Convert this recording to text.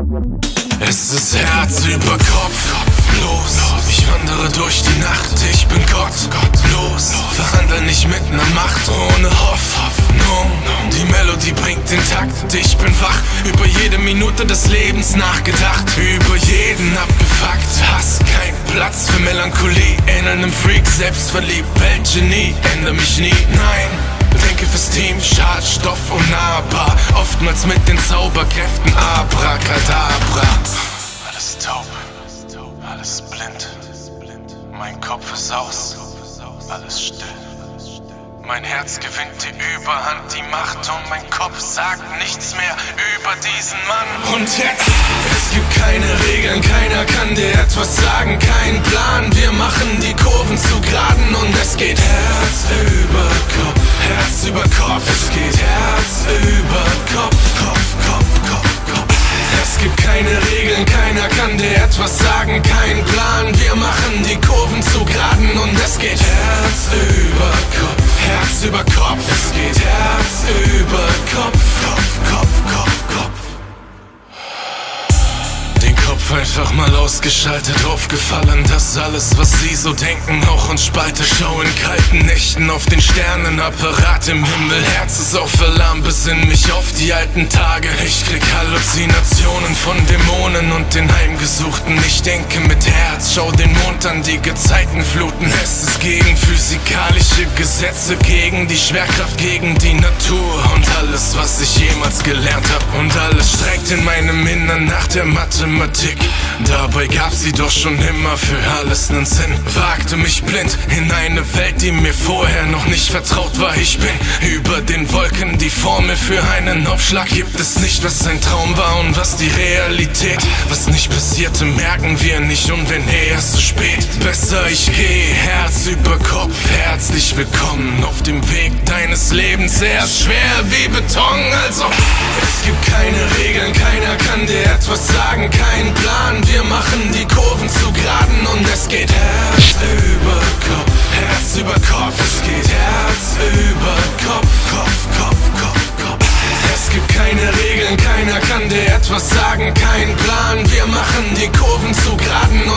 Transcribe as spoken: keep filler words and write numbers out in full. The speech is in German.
Es ist Herz über Kopf, los. Ich wandere durch die Nacht, ich bin Gott, los. Verhandle nicht mit ner Macht ohne Hoffnung. Die Melodie bringt den Takt, ich bin wach. Über jede Minute des Lebens nachgedacht, über jeden abgefuckt. Hass, kein Platz für Melancholie. Ähnel nem Freak, selbstverliebt, Weltgenie. Ändere mich nie, nein. Denke fürs Team, Schadstoff unnahbar. Oftmals mit den Zauberkräften Abracadabra. Alles taub, alles blind. Mein Kopf ist aus, alles still. Mein Herz gewinnt die Überhand, die Macht, und mein Kopf sagt nichts mehr über diesen Mann. Und jetzt, es gibt keine Regeln, keiner kann dir etwas sagen, kein Plan. Wir machen die Kurven zu geraden und es geht Herz über Kopf, Herz über Kopf. Es geht Herz über Kopf, Kopf, Kopf, Kopf, Kopf. Es gibt keine Regeln, keiner kann dir etwas sagen, kein Plan. Wir machen die Kurven zu geraden und es geht Herz über Kopf, Herz über Kopf. Es geht Herz über Kopf, Kopf, Kopf, Kopf, Kopf. Den Kopf einfach mal ausgeschaltet, aufgefallen, dass alles, was sie so denken, auch uns spaltet. Schau in kalten Nächten auf den Sternenapparat im Himmel. Herz ist auf Alarm, besinn mich auf die alten Tage. Ich krieg Halluzinationen von Dämonen und den Heimgesuchten. Ich denke mit Herz, schau den Mond an, die Gezeitenfluten. Es ist gegen physikalische Gesetze, gegen die Schwerkraft, gegen die Natur und alles, was ich jemals gelernt hab. Und alles streckt in meinem Innern nach der Mathematik. Dabei gab sie doch schon immer für alles nen Sinn. Wagte mich blind in eine Welt, die mir vorher noch nicht vertraut war. Ich bin über den Wolken, die Formel für einen Aufschlag gibt es nicht, was ein Traum war und was die Realität. Was nicht passierte, merken wir nicht, und wenn eh erst zu spät. Besser ich geh, Herz über Kopf, herzlich willkommen auf dem Weg deines Lebens. Er ist schwer wie Beton, also es gibt keine Regeln, keiner kann dir etwas sagen, kein Plan. Wir machen die Kurven zu geraden und es geht Herz über Kopf, Herz über Kopf. Es geht Herz über Kopf, Kopf, Kopf, Kopf, Kopf. Es gibt keine Regeln, keiner kann dir etwas sagen, kein Plan. Wir machen die Kurven zu geraden